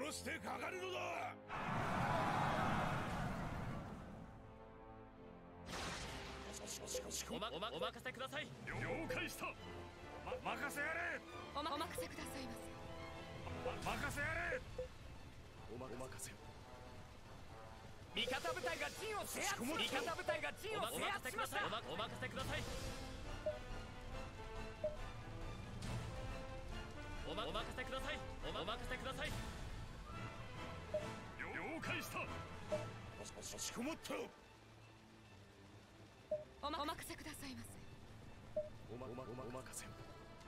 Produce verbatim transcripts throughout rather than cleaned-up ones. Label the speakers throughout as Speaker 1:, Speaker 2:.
Speaker 1: 殺してかかるのだ。
Speaker 2: おま、おま、お任せください。
Speaker 1: 了解した。ま、任せやれ。
Speaker 3: おま、お任せくださいませ。
Speaker 1: ま、任せやれ。
Speaker 4: おま、お任せを。
Speaker 2: 味方部隊が陣を制圧。味方部隊が陣を制圧しました。おま、お任せください。おま、お任せください。おま、お任せください。
Speaker 1: 了解した。かしこまった。
Speaker 3: おま、お任せくださいませ。
Speaker 4: おま、おま、おま、お任せを。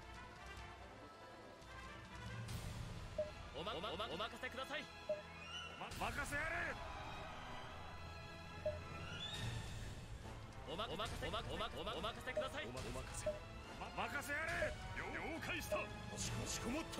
Speaker 2: おま、おま、おま、お任せください。
Speaker 1: ま、任せやれ。
Speaker 2: おま、おま、おま、おま、おま、お任せください。
Speaker 4: おま、お任せ。
Speaker 1: ま、任せやれ。了解した。かしこまった。
Speaker 4: お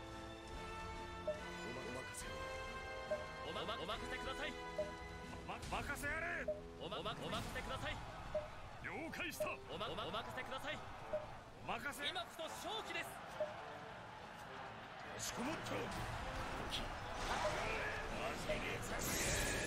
Speaker 4: ま、お任せを。
Speaker 2: おま、おま、お任せください。
Speaker 1: ま、任せやれ。
Speaker 2: おま、おま、お任せください。
Speaker 1: 了解した。
Speaker 2: おま、おま、お任せください。
Speaker 1: 任せ。
Speaker 2: 今こそ勝機です。
Speaker 1: かしこまった。マジでさせ。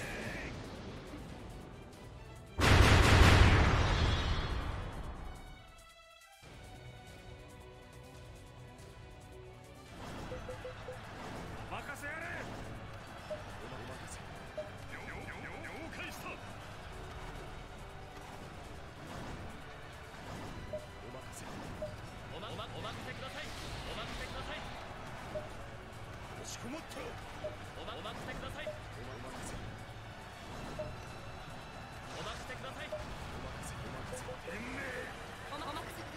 Speaker 1: 任せやれ。
Speaker 4: おま、お任せ。
Speaker 1: 了解した。
Speaker 4: お任せ。
Speaker 2: おま、おま、お任せください。お任せください。
Speaker 1: かしこまった。
Speaker 2: おま、お任せください。
Speaker 4: おま、お任せ。
Speaker 2: お任せください。
Speaker 4: お任せ、お任せ。
Speaker 1: 天命。
Speaker 3: おま、お任せください。